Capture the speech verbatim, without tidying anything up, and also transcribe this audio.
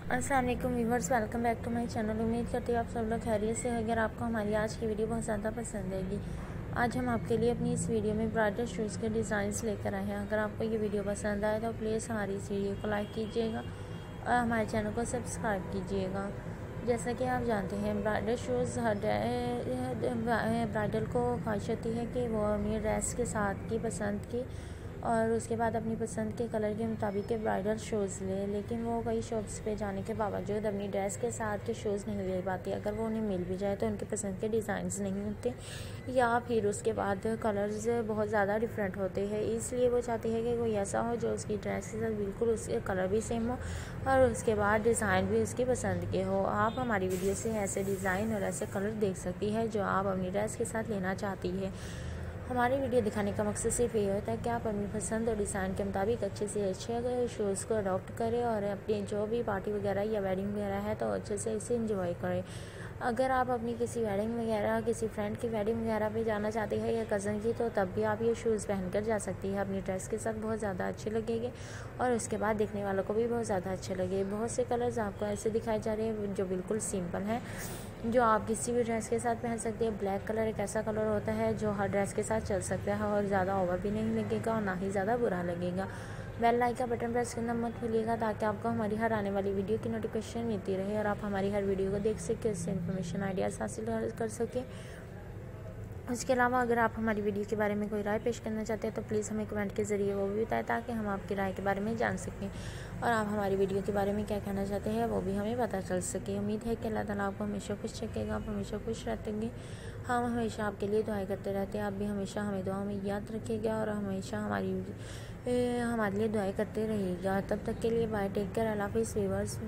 अस्सलाम वालेकुम viewers, welcome back to my channel. उम्मीद करती हूँ आप सब लोग खैरियत से। अगर आपको हमारी आज की वीडियो बहुत ज़्यादा पसंद आएगी, आज हम आपके लिए अपनी इस वीडियो में ब्राइडल शूज़ के डिज़ाइंस लेकर आए हैं। अगर आपको ये वीडियो पसंद आए तो प्लीज़ हमारी इस वीडियो को लाइक कीजिएगा और हमारे चैनल को सब्सक्राइब कीजिएगा। जैसा कि आप जानते हैं, ब्राइडल शूज़ हर ब्राइडल को ख्वाहिश होती है कि वो अपनी ड्रेस के साथ की पसंद की और उसके बाद अपनी पसंद के कलर के मुताबिक के ब्राइडल शूज़ ले, लेकिन वो कई शॉप्स पे जाने के बावजूद अपनी ड्रेस के साथ के शूज़ नहीं ले पाती। अगर वो उन्हें मिल भी जाए तो उनके पसंद के डिज़ाइंस नहीं होते या फिर उसके बाद कलर्स बहुत ज़्यादा डिफरेंट होते हैं। इसलिए वो चाहती है कि कोई ऐसा हो जो उसकी ड्रेस के साथ बिल्कुल उसके कलर भी सेम हो और उसके बाद डिज़ाइन भी उसकी पसंद के हो। आप हमारी वीडियो से ऐसे डिज़ाइन और ऐसे कलर देख सकती है जो आप अपनी ड्रेस के साथ लेना चाहती है। हमारी वीडियो दिखाने का मकसद सिर्फ ये होता है कि आप अपनी पसंद और डिज़ाइन के मुताबिक अच्छे से अच्छे शूज़ को अडॉप्ट करें और अपनी जो भी पार्टी वगैरह या वेडिंग वगैरह है तो अच्छे से इसे इंजॉय करें। अगर आप अपनी किसी वेडिंग वगैरह किसी फ्रेंड की वेडिंग वगैरह पे जाना चाहते हैं या कज़न की, तो तब भी आप ये शूज़ पहन कर जा सकती है। अपनी ड्रेस के साथ बहुत ज़्यादा अच्छे लगेंगे और उसके बाद देखने वालों को भी बहुत ज़्यादा अच्छे लगे। बहुत से कलर्स आपको ऐसे दिखाए जा रहे हैं जो बिल्कुल सिंपल हैं, जो आप किसी भी ड्रेस के साथ पहन सकते हैं। ब्लैक कलर एक ऐसा कलर होता है जो हर ड्रेस के साथ चल सकता है और ज़्यादा ओवर भी नहीं लगेगा और ना ही ज़्यादा बुरा लगेगा। बेल लाइक का बटन प्रेस करना मत भूलिएगा ताकि आपको हमारी हर आने वाली वीडियो की नोटिफिकेशन मिलती रहे और आप हमारी हर वीडियो को देख सकें, उससे इन्फॉर्मेशन आइडियाज़ हासिल कर सकें। उसके अलावा अगर आप हमारी वीडियो के बारे में कोई राय पेश करना चाहते हैं तो प्लीज़ हमें कमेंट के ज़रिए वो भी बताएं ताकि हम आपकी राय के बारे में जान सकें और आप हमारी वीडियो के बारे में क्या कहना चाहते हैं वो भी हमें पता चल सके। उम्मीद है कि अल्लाह ताला आपको हमेशा खुश रखेगा, आप हमेशा खुश रहेंगे। हम हमेशा आपके लिए दुआएं करते रहते हैं, आप भी हमेशा हमें दुआ में याद रखिएगा और हमेशा हमारी हमारे लिए दुआएं करते रहिएगा। तब तक के लिए बाय, टेक केयर, अल्लाह हाफिज़ व्यूअर्स।